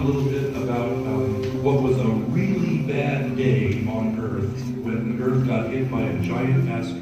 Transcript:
little bit about what was a really bad day on Earth when Earth got hit by a giant asteroid.